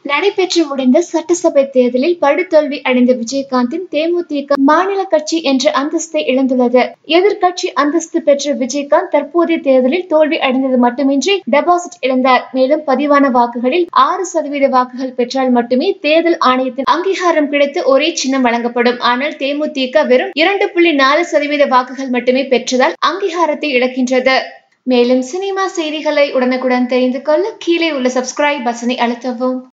நடைபெற்று முடிந்த சட்டசபை தேர்தலில் படுதோல்வி அடைந்த விஜயகாந்தின் தேமுதிக மாநில கட்சி என்ற அந்தஸ்தை இழந்துள்ளது. எதிர்கட்சி அந்தஸ்து பெற்ற விஜயகாந்த் தற்போதைய தேர்தலில் தோல்வி அடைந்தது மட்டுமின்றி டெபாசிட் இழந்தார். மேலும் பதிவான வாக்குகளில் 6% வாக்குகள் பெற்றால் மட்டுமே தேர்தல் ஆணையத்தின் அங்கீகாரம் கிடைத்து ஒரே சின்னம் வழங்கப்படும். ஆனால் தேமுதிக வெறும் 2.4% வாக்குகள் மட்டுமே பெற்றதால் அங்கீகாரத்தை இழக்கின்றது. மேலும் சினிமா செய்திகளை உடனுக்குடன் தெரிந்து கொள்ள கீழே உள்ள சப்ஸ்கிரைப் பட்டனை அழுத்தவும்.